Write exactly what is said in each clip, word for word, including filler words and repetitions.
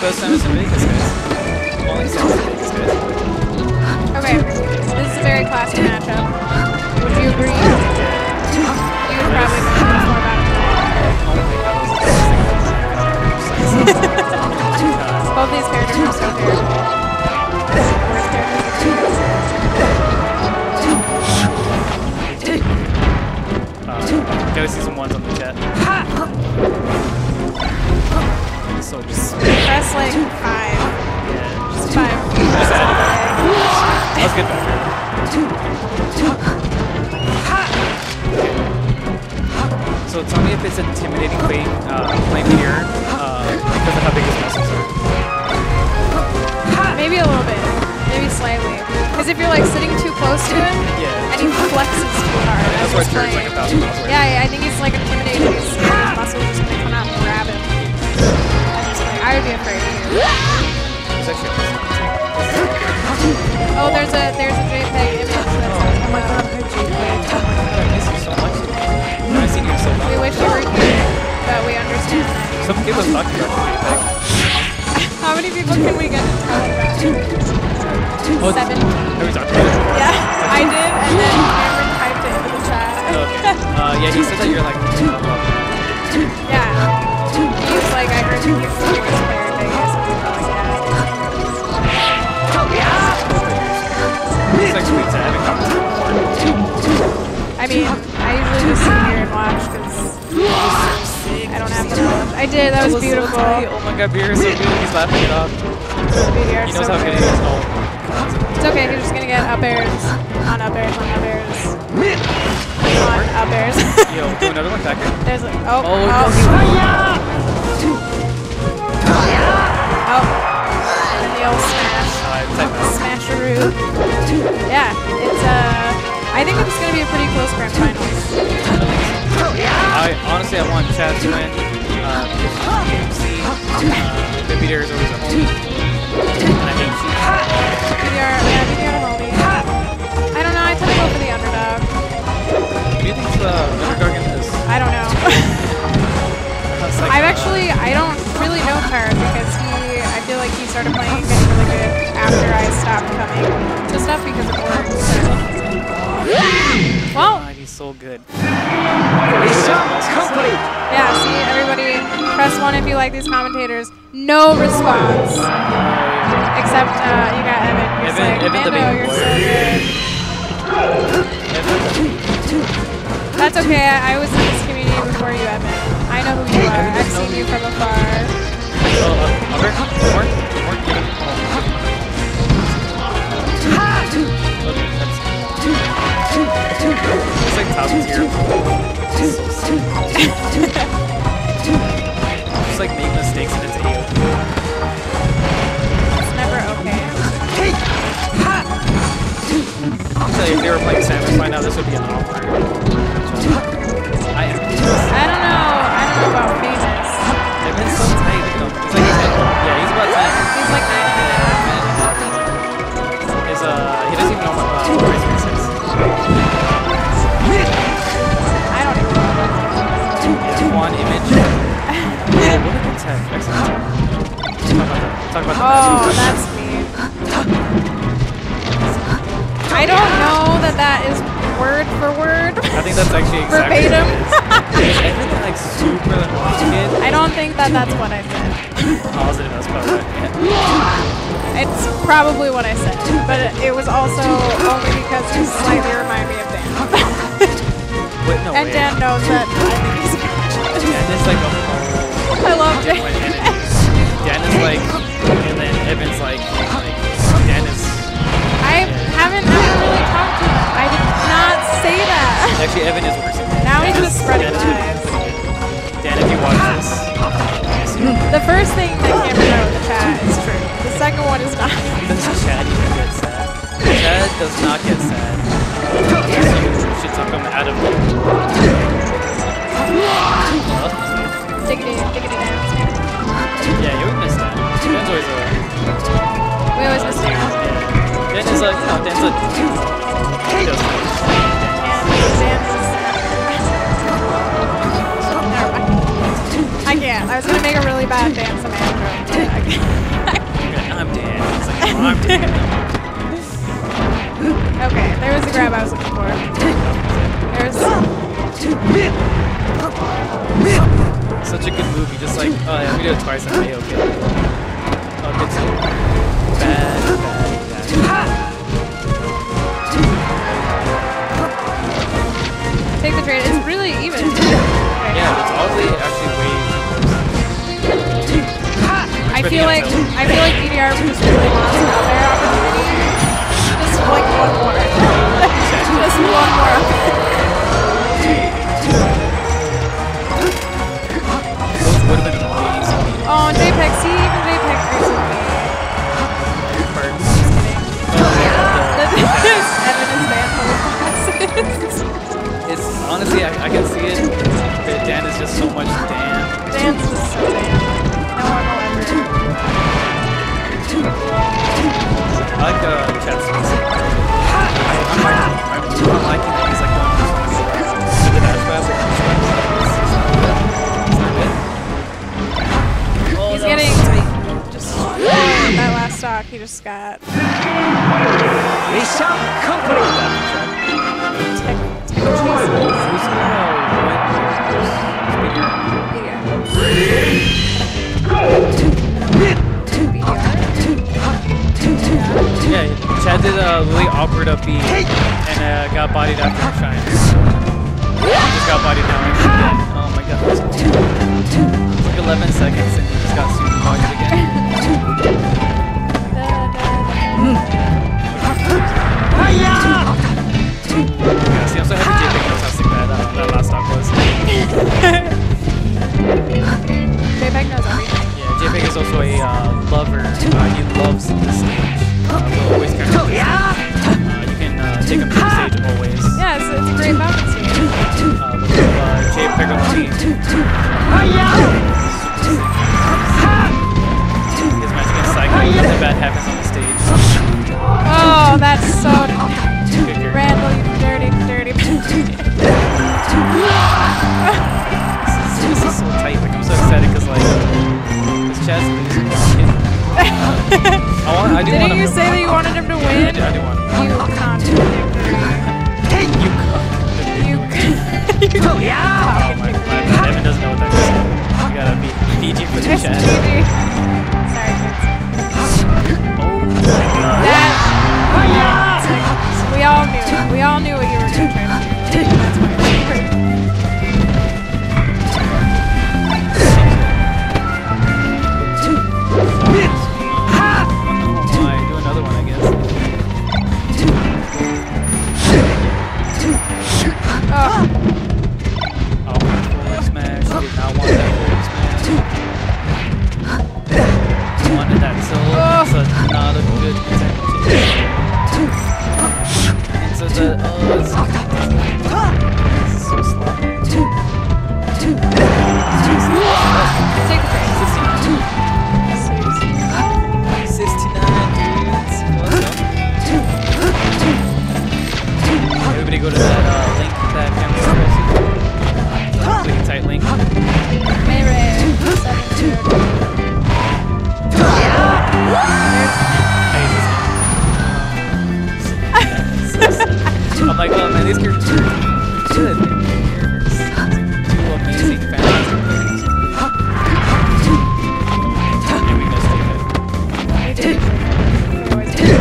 best Samus in Vegas, guys. Only Samus in Vegas, guys. Okay, this is a very classic matchup. Would you agree? Yeah. You would probably know more about it than I. Both these characters are so terrible. Worst characters. Uh, gotta see some ones on the chat. So just press like five. Yeah, just five. Just add it back. That was good back there. So tell me if it's intimidating playing, uh, playing here uh, because of how big his muscles are. Maybe a little bit. Maybe slightly. Because if you're like sitting too close to him yeah. and he flexes too hard. That's why it turns like a thousand miles away. Yeah, yeah, I think he's like intimidated. His muscles just gonna come out and grab him. And just like, I would be afraid too. There's actually a Oh, there's a there's a JPEG image that's oh my god, hi JPEG. Oh my god, I miss you so much. I've seen you so long. We wish you were here, but we understand that. Some people talk about JPEG. How many people can we get to talk about? Oh, Seven. Are we talking about it? Yeah, I did, and then Cameron typed it into the chat. Okay. Uh, yeah, he said that you're like, yeah. He was like, I heard you used to be a player in Vegas, something like that. It's like sweet to have a conversation. I mean, I usually just sit here and watch because I don't have the knowledge. I did, that was beautiful. Oh my god, Beer is so good, he's laughing it off. He knows so how good it is. Oh. It's okay, he's just gonna get up airs, on up airs, on up airs, on up airs. Yo, do another one back here. There's a, oh, oh, oh, oh. oh, and the old smash, Uh, smasheroo. Yeah, it's uh, I think it's gonna be a pretty close grand finals. I honestly, I want Chad to win. Uh, G M C, uh, the beater is always a homie, and I hate you. B D R, yeah, B D R homie. I don't know, I tend to go for the underdog. Do you think the underdog in this? I don't know. like, I've uh, actually, I don't really know Tard because he, I feel like he started playing and getting really good after I stopped coming to stuff because of work. Well, God, he's so good. Yeah, see, everybody, press one if you like these commentators. No response. Except, uh, you got Evan. You're Evan, like, Evan the Mando, baby you're boy. so good. That's okay, I, I was in this community before you, Evan. I know who you are. I've seen you from afar. Oh, uh, over? More? More? Give him. Oh. Okay, that's... It's like top tier. It's so sick. Just like make mistakes and it's A O. It's never okay. I'll tell you, if they were playing Samus right now, this would be an awkward matchup. I am. I don't know. I don't know about famous. They've been so tight. He's like ten. Yeah, he's about ten. He's like nine and a half. His, uh, he doesn't even know what uh, Rise Race is. I don't even know. One image. Yeah, what did it say? Excellent. Talk about that. Talk about Oh, that. that's me. I don't know that that is word for word. I think that's actually exactly verbatim. what it is. Everything like super kid. I don't think that that's what I said. Positive, that's probably right. Yeah. It's probably what I said, but it was also only because you slightly remind me of Dan. Wait, no and way. Dan knows that I think he's good. Dan is like a whole I love Dan. different entity. Dan is like, and then Evan's like, like Dan is. I haven't ever really talked to him. I did not say that. Actually, Evan is worse. Now he's Dan just is- spreading Dan is lies. pretty good. Dan, if you watch this, yes, you. The first thing that Cameron wrote in the chat is true. The second one is not. Does Chad even get sad? Chad does not get sad. You should took him out of the... Diggity, diggity dance. Yeah, you would miss that. Dan's always a... We always miss Dan. Yeah. Dan is a, you know, Dan's a... He does Dan, Dan is... Never mind. I can't. I was gonna make a really bad Dan Samantha. I'm dead. He's like, oh, I'm dead. Okay, there was the grab I was looking for. There's such a good movie. Just like, oh yeah, we did it twice and okay. Okay. Oh, good too. Bad, bad, bad. take the trade. It's really even. Yeah, it's oddly actually way. I feel like I feel like D D R just really lost out their opportunity. Just like one more. Just one more. Those would have been amazing. Oh, JPEG. See, even JPEG recently. Parts. Just kidding. Oh, yeah. Evan is banned from the classes. It's honestly, I, I can see it. But Dan is just so much Dan. Dan's just so Dan. No one will ever. I like uh, Chat's music. I, I'm, I'm, I'm not liking that he's like going to the dash pass. Like, it's not good. He's getting just that last stock he just got. Company. Tech, tech Who's chases. gonna Yeah, Chad did a really awkward up B and uh, got bodied after a shine. Just got bodied now and he's dead. Oh my god, that's cool. It's like eleven seconds and he just got super bodied again. Yeah, see, I'm so happy J P knows how sick that, uh, that last stock was. JPEG knows everything. Yeah, J P is also a uh, lover. Uh, he loves the stage. Uh, will always carry the stage. Uh, you can uh, take him to the stage always. Yeah, it's, it's a great mountain scene. Uh, look at uh, J P on the team. His match against Psycho, nothing bad happens on the stage. Oh, that's so Good here. Randall, you dirty, dirty. This is so tight. Like, I'm so excited because, like, this Chad's losing. I want. I do Didn't want him you to say that you wanted him to I win? do, I do want him. You contradictory. You. You. Oh my, my bad. Evan doesn't know what that is. You gotta be P G for the It's Chad. G G. Sorry, kids. Oh my god. That. We all knew. We all knew what you were going to try to do. That's my favorite. Alright, do another one, I guess. Oh. Oh, forward smash. Did not want that forward smash. Wanted that solo. That's a, not a good potential. And so the oh, it's, this is so slow. Take the trade. sixty-nine dudes. What's up? Everybody go to that uh, link that Family Express. Uh, pretty tight link. Maybe seven two. I'm like, oh man, these characters are good. They're two amazing fantastic players. And we missed it. We did. We always do.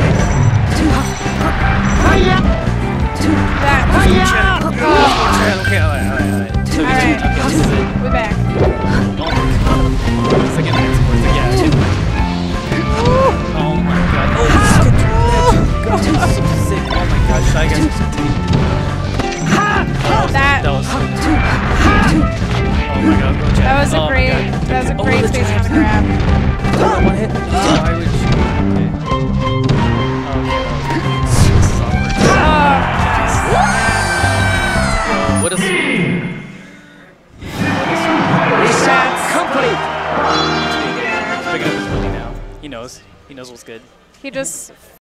That. Oh. Okay, alright, alright, alright. So we Alright. okay, this is it. We're back. It's like an export. It's like, yeah, shit. Oh my god. Oh, this is so sick. Oh my god, Shy Guys are so deep. That. That was so good. Oh my god, go Chad. That was a Oh my great. God. That was a Oh, great the space on drive. the grab. Oh, one hit. Oh, I would shoot. Okay. Oh, okay. This is awkward. Oh. What a sweet. Company. He's picking up his money now. He knows. He knows what's good. He just